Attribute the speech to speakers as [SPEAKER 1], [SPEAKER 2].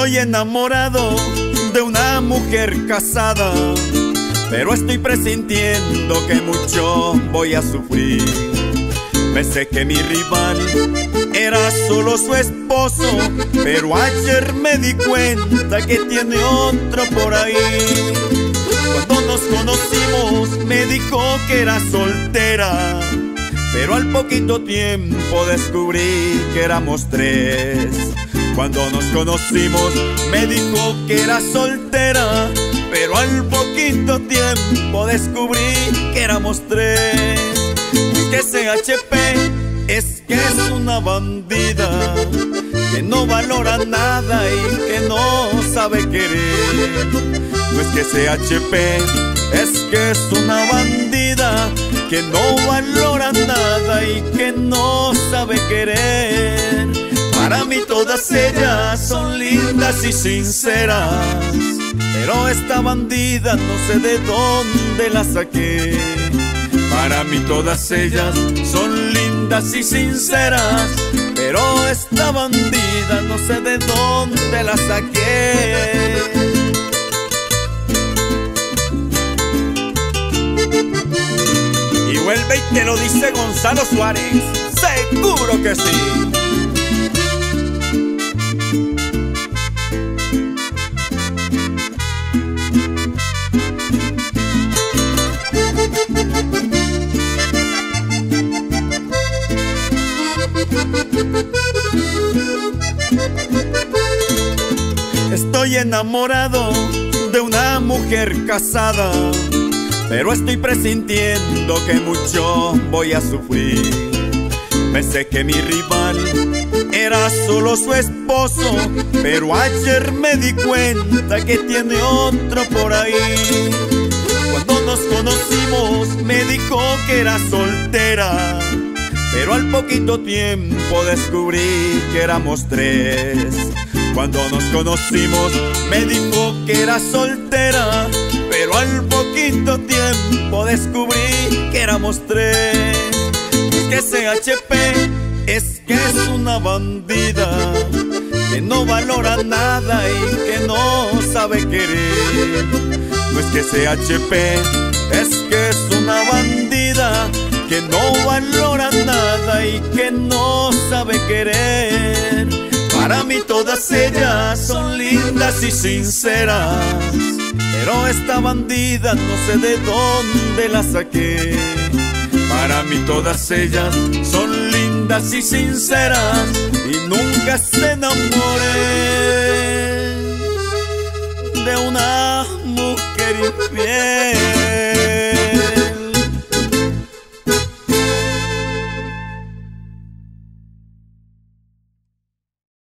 [SPEAKER 1] Estoy enamorado de una mujer casada, pero estoy presintiendo que mucho voy a sufrir. Pensé que mi rival era solo su esposo, pero ayer me di cuenta que tiene otro por ahí. Cuando nos conocimos me dijo que era soltera, pero al poquito tiempo descubrí que éramos tres. Cuando nos conocimos me dijo que era soltera, pero al poquito tiempo descubrí que éramos tres. Que CHP es que es una bandida, que no valora nada y que no sabe querer. No es que CHP es que es una bandida, que no valora nada y que no sabe querer. Para mí todas ellas son lindas y sinceras, pero esta bandida no sé de dónde la saqué. Para mí todas ellas son lindas y sinceras, pero esta bandida no sé de dónde la saqué. Y vuelve y te lo dice Gonzalo Suárez, seguro que sí. Estoy enamorado de una mujer casada, pero estoy presintiendo que mucho voy a sufrir. Pensé que mi rival era solo su esposo, pero ayer me di cuenta que tiene otro por ahí. Cuando nos conocimos me dijo que era soltera, pero al poquito tiempo descubrí que éramos tres. Cuando nos conocimos me dijo que era soltera, pero al poquito tiempo descubrí que éramos tres. Que CHP es que es una bandida, que no valora nada y que no sabe querer. No es que CHP es que es una bandida, que no valora nada y que no sabe querer. Para mí todas ellas son lindas y sinceras, pero esta bandida no sé de dónde la saqué. Para mí todas ellas son lindas y sinceras y nunca se enamoré de una mujer infiel.